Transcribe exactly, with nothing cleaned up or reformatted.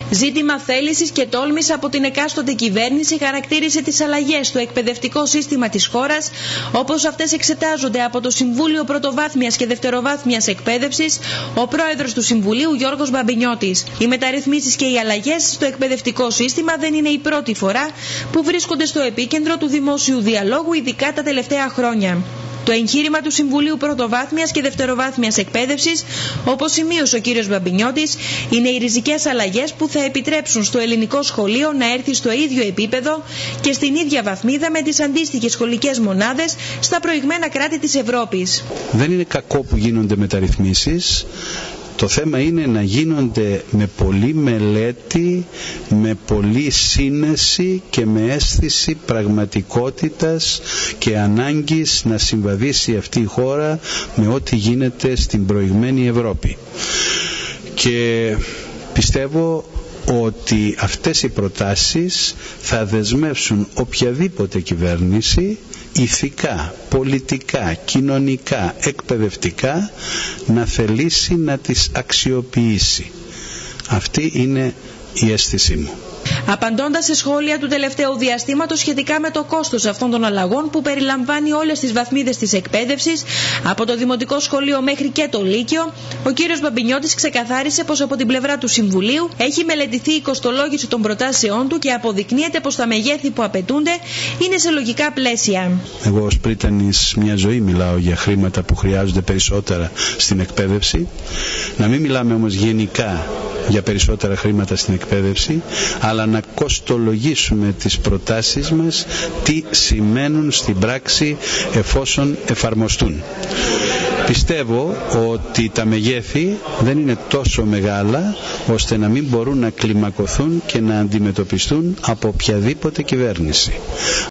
Ζήτημα θέλησης και τόλμης από την εκάστοτε κυβέρνηση χαρακτήρισε τις αλλαγές στο εκπαιδευτικό σύστημα της χώρας, όπως αυτές εξετάζονται από το Συμβούλιο Πρωτοβάθμιας και Δευτεροβάθμιας Εκπαίδευσης, ο πρόεδρος του Συμβουλίου Γιώργος Μπαμπινιώτης. Οι μεταρρυθμίσεις και οι αλλαγές στο εκπαιδευτικό σύστημα δεν είναι η πρώτη φορά που βρίσκονται στο επίκεντρο του δημόσιου διαλόγου, ειδικά τα τελευταία χρόνια. Το εγχείρημα του Συμβουλίου Πρωτοβάθμιας και Δευτεροβάθμιας Εκπαίδευσης, όπως σημείωσε ο κ. Μπαμπινιώτης, είναι οι ριζικές αλλαγές που θα επιτρέψουν στο ελληνικό σχολείο να έρθει στο ίδιο επίπεδο και στην ίδια βαθμίδα με τις αντίστοιχες σχολικές μονάδες στα προηγμένα κράτη της Ευρώπης. Δεν είναι κακό που γίνονται μεταρρυθμίσεις. Το θέμα είναι να γίνονται με πολλή μελέτη, με πολλή σύνεση και με αίσθηση πραγματικότητας και ανάγκης να συμβαδίσει αυτή η χώρα με ό,τι γίνεται στην προηγμένη Ευρώπη. Και πιστεύω ότι αυτές οι προτάσεις θα δεσμεύσουν οποιαδήποτε κυβέρνηση ηθικά, πολιτικά, κοινωνικά, εκπαιδευτικά να θελήσει να τις αξιοποιήσει. Αυτή είναι η αίσθησή μου. Απαντώντας σε σχόλια του τελευταίου διαστήματος σχετικά με το κόστος αυτών των αλλαγών που περιλαμβάνει όλες τις βαθμίδες της εκπαίδευσης, από το Δημοτικό Σχολείο μέχρι και το Λύκειο, ο κύριος Μπαμπινιώτης ξεκαθάρισε πως από την πλευρά του Συμβουλίου έχει μελετηθεί η κοστολόγηση των προτάσεών του και αποδεικνύεται πως τα μεγέθη που απαιτούνται είναι σε λογικά πλαίσια. Εγώ ως πρίτανης μια ζωή μιλάω για χρήματα που χρειάζονται περισσότερα στην εκπαίδευση. Να μην μιλάμε όμως γενικά για περισσότερα χρήματα στην εκπαίδευση, αλλά να κοστολογήσουμε τις προτάσεις μας τι σημαίνουν στην πράξη εφόσον εφαρμοστούν. Πιστεύω ότι τα μεγέθη δεν είναι τόσο μεγάλα ώστε να μην μπορούν να κλιμακωθούν και να αντιμετωπιστούν από οποιαδήποτε κυβέρνηση.